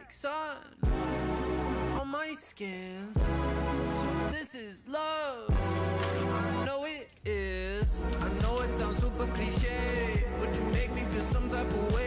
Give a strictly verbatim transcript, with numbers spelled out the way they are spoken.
like sun on my skin. So this is love, I know it is. I know it sounds super cliche, but you make me feel some type of way.